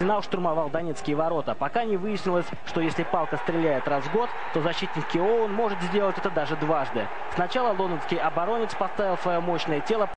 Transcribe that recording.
Арсенал штурмовал донецкие ворота, пока не выяснилось, что если палка стреляет раз в год, то защитник Киоун может сделать это даже дважды. Сначала лондонский оборонец поставил свое мощное тело